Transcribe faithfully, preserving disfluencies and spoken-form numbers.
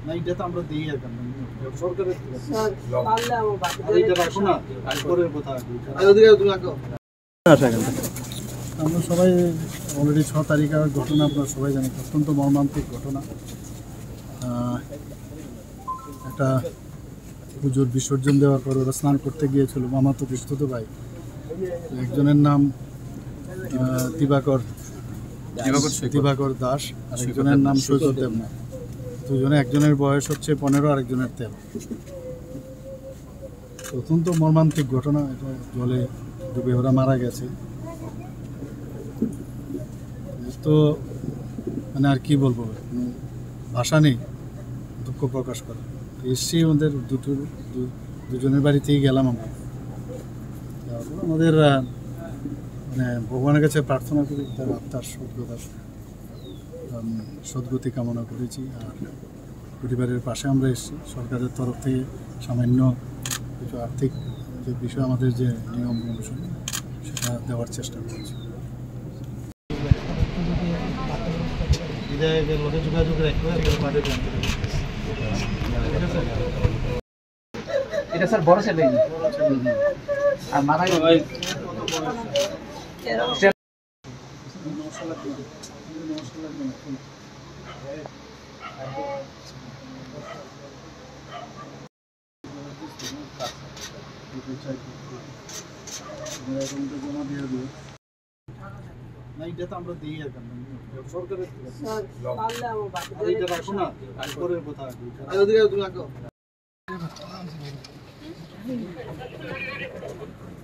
না এটা তো আমরা দিই এখন সরকারের পারলে আমার বাকি এটা রাখো না পরের কথা আমরা সবাই অলরেডি ছ তারিখের ঘটনা আপনারা সবাই জানেন, অত্যন্ত মর্মান্তিক ঘটনা। একটা পুজোর বিসর্জন দেওয়ার পর ওরা স্নান করতে গিয়েছিল, মামা তো পিস্তুত ভাই, একজনের নাম দিবাকর দিবাকর দাস আর একজনের নাম সৈকত দেবনাথ। দুজনে, একজনের বয়স হচ্ছে পনেরো, আরেকজনের তেরো। অত্যন্ত মর্মান্তিক ঘটনা, এটা জলে ডুবে ওরা মারা গেছে। তো মানে আর কি বলবো, ভাষা নেই দুঃখ প্রকাশ করা। এসছি ওদের দুটো দুজনের বাড়িতেই গেলাম আমরা। আমাদের মানে ভগবানের কাছে প্রার্থনা করি তার আত্মার সদ্গতা সদ্গতি কামনা করেছি। আর পরিবারের পাশে আমরা এসেছি, সরকারের তরফ থেকে সামান্য কিছু আর্থিক যে বিষয় আমাদের যে নিয়ম অনুসরণ সেটা দেওয়ার চেষ্টা করেছি। যোগাযোগ এটা স্যার বড় ছেলে আর মারা গেছে জমা দিয়ে দিই না এটা তো আমরা দিই এখন সরকারের পারলে আমার বাকি এটা রাখো না পরের কথা তুমি